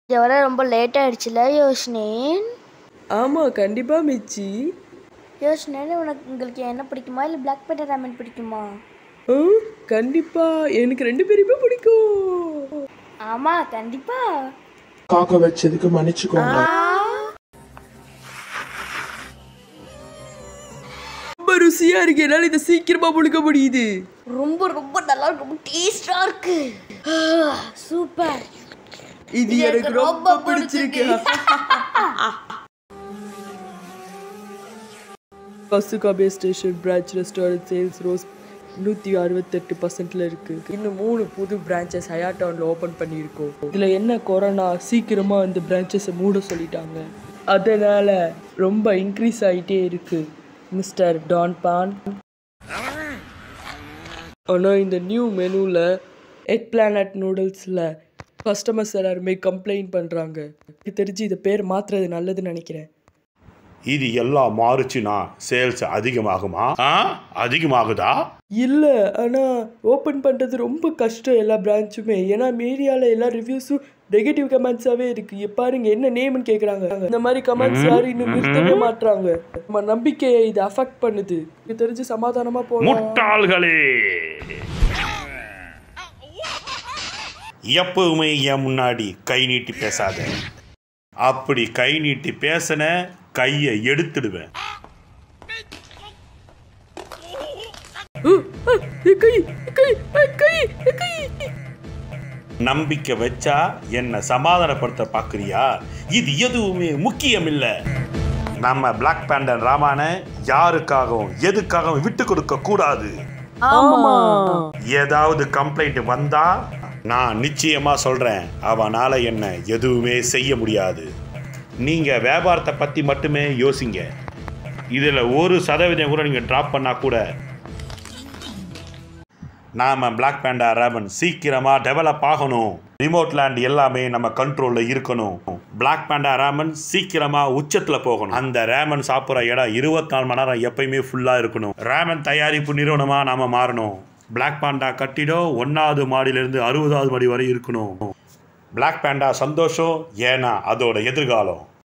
இங்க வர ரொம்ப லேட் ஆயிடுச்சுல யோஷ்னேன். ஆமா கண்டிப்பா மிச்சி. யோஷ்னேன் உங்களுக்கு என்ன பிடிக்குமா இல்லை பிளாக் பெப்பர் ராமன் பிடிக்குமா? கண்டிப்பா எனக்கு 2 பேருமே பிடிக்கும். ஆமா கண்டிப்பா. காக்க வச்சதுக்கு மன்னிச்சுக்கோங்க. ரொம்ப ருசியா இருக்கு. என்னால இதை சீக்கிரமா முழுக்க முடியுது. ரொம்ப ரொம்ப நல்லா இருக்கு. ரொம்ப டேஸ்டா இருக்கு. சூப்பர். இது எனக்கு ரொம்ப பிடிச்சிருக்கு. பசுகாபே station branch restaurant sales rose 168% இருக்கு. இன்னும் 3 புது பிரான்ச்சஸ் ஹயாட்டவுன்ல ஓபன் பண்ணியிருக்கோம். இதுல என்ன கொரோனா சீக்கிரமா இந்த பிரான்ச்சஸை மூட சொல்லிட்டாங்க. அதனால ரொம்ப இன்க்ரீஸ் ஆகிட்டே இருக்கு மிஸ்டர் டான் பான். ஆனால் இந்த நியூ மெனுவில் எக் பிளானட் நூடுல்ஸில் கஸ்டமர்ஸ் எல்லாருமே கம்ப்ளைண்ட் பண்ணுறாங்க. எனக்கு தெரிஞ்சு இதை பேர் மாற்றுறது நல்லதுன்னு நினைக்கிறேன். இது எல்லாம் மாறுச்சுன்னா சேல்ஸ் அதிகமாகுமா? அதிகமாகுதா? இல்லை, ஆனால் ஓப்பன் பண்ணுறது ரொம்ப கஷ்டம் எல்லா பிரான்ச்சுமே. ஏன்னா மீடியாவில் எல்லா ரிவ்யூஸும் நெகட்டிவ் கமெண்ட்ஸாகவே இருக்குது. பாருங்க என்ன நேம்னு கேட்குறாங்க. இந்த மாதிரி கமெண்ட்ஸ் யாரும் இன்னும் நிறுத்தவே மாட்டுறாங்க. நம்ம நம்பிக்கையை இது அஃபெக்ட் பண்ணுது. எனக்கு தெரிஞ்சு சமாதானமாக போகலாம். முட்டாள்களே, எப்பவுமே என் முன்னாடி கை நீட்டி பேசாத. அப்படி கை நீட்டி பேசின கையை எடுத்துடுவேன். நம்பிக்கை வச்சா என்ன சமாதானப்படுத்த பாக்குறியா? இது எதுவுமே முக்கியம் இல்ல. நம்ம பிளாக் பேண்டர் ராமான யாருக்காகவும் எதுக்காகவும் விட்டு கொடுக்க கூடாது. ஏதாவது கம்ப்ளைண்ட் வந்தா நான் நிச்சயமா சொல்றேன், அவனால என்ன எதுவுமே செய்ய முடியாது. நீங்க வியாபாரத்தை பத்தி மட்டுமே யோசிங்க. இதுல 1% கூட நீங்க டிராப் பண்ணா கூட நாம பிளாக் பேண்டா ராமன் சீக்கிரமா டெவலப் ஆகணும். ரிமோட் லேண்ட் எல்லாமே நம்ம கண்ட்ரோல்ல இருக்கணும். பிளாக் பேண்டா ராமன் சீக்கிரமா உச்சத்துல போகணும். அந்த ராமன் சாப்பிட்ற இடம் 24 மணி நேரம் எப்பயுமே ஃபுல்லா இருக்கணும். ராமன் தயாரிப்பு நிறுவனமா நாம மாறணும். பிளாக் பேண்டா கட்டிடம் 1வது மாடியிலிருந்து 60வது மாடி வரை இருக்கணும். பிளாக் பேண்டா சந்தோஷம், ஏன்னா அதோட எதிர்காலம்.